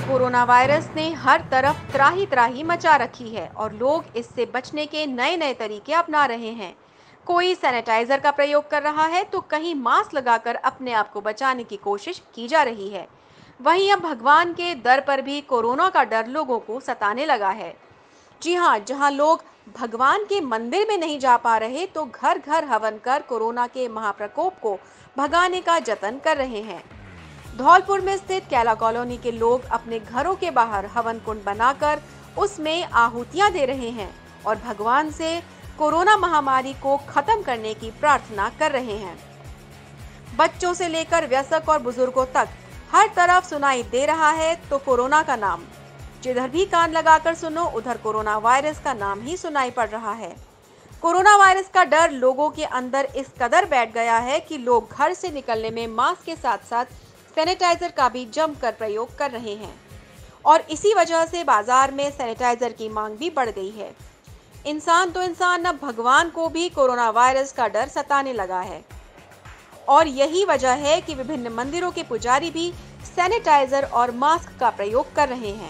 Corona virus ने हर तरफ त्राही त्राही मचा रखी है और लोग इससे बचने के नए नए तरीके अपना रहे हैं। कोई सैनिटाइजर का प्रयोग कर रहा है तो कहीं मास्क लगाकर अपने आप को बचाने की कोशिश की जा रही है। वहीं अब भगवान के दर पर भी कोरोना का डर लोगों को सताने लगा है। जी हाँ, जहाँ लोग भगवान के मंदिर में नहीं जा पा रहे तो घर घर हवन कर कोरोना के महाप्रकोप को भगाने का जतन कर रहे हैं। धौलपुर में स्थित कैला कॉलोनी के लोग अपने घरों के बाहर हवन कुंड बनाकर उसमें आहुतियां दे रहे हैं और भगवान से कोरोना महामारी को खत्म करने की प्रार्थना कर रहे हैं। बच्चों से लेकर वयस्क और बुजुर्गों तक हर तरफ सुनाई दे रहा है तो कोरोना का नाम। जिधर भी कान लगाकर सुनो उधर कोरोना वायरस का नाम ही सुनाई पड़ रहा है। कोरोना वायरस का डर लोगों के अंदर इस कदर बैठ गया है कि लोग घर से निकलने में मास्क के साथ साथ सैनिटाइजर का भी जमकर प्रयोग कर रहे हैं और इसी वजह से बाजार में सैनिटाइजर की मांग भी बढ़ गई है। इंसान तो इंसान, अब भगवान को भी कोरोना वायरस का डर सताने लगा है और यही वजह है कि विभिन्न मंदिरों के पुजारी भी सैनिटाइजर और मास्क का प्रयोग कर रहे हैं।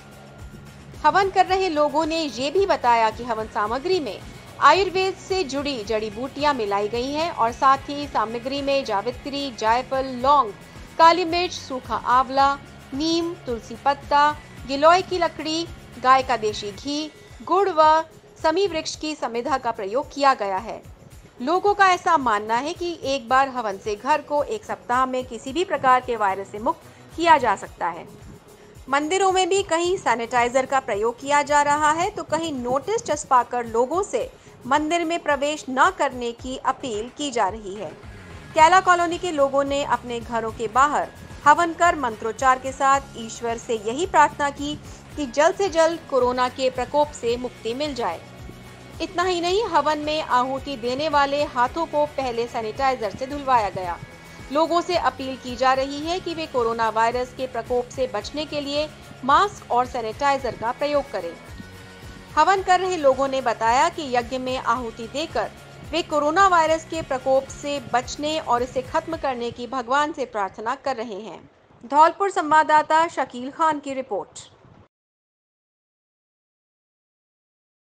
हवन कर रहे लोगों ने ये भी बताया कि हवन सामग्री में आयुर्वेद से जुड़ी जड़ी बूटियां मिलाई गई हैं और साथ ही सामग्री में जावित्री, जायफल, लौंग, काली मिर्च, सूखा आंवला, नीम, तुलसी पत्ता, गिलोय की लकड़ी, गाय का देशी घी, गुड़ व समी वृक्ष की समिधा का प्रयोग किया गया है। लोगों का ऐसा मानना है कि एक बार हवन से घर को एक सप्ताह में किसी भी प्रकार के वायरस से मुक्त किया जा सकता है। मंदिरों में भी कहीं सैनिटाइजर का प्रयोग किया जा रहा है तो कहीं नोटिस चस्पाकर लोगों से मंदिर में प्रवेश न करने की अपील की जा रही है। कैला कॉलोनी के लोगों ने अपने घरों के बाहर हवन कर मंत्रोच्चार के साथ ईश्वर से यही प्रार्थना की कि जल्द से जल्द कोरोना के प्रकोप से मुक्ति मिल जाए। इतना ही नहीं, हवन में आहुति देने वाले हाथों को पहले सैनिटाइजर से धुलवाया गया। लोगों से अपील की जा रही है कि वे कोरोना वायरस के प्रकोप से बचने के लिए मास्क और सैनिटाइजर का प्रयोग करें। हवन कर रहे लोगों ने बताया कि यज्ञ में आहुति देकर वे कोरोना वायरस के प्रकोप से बचने और इसे खत्म करने की भगवान से प्रार्थना कर रहे हैं। धौलपुर संवाददाता शकील खान की रिपोर्ट।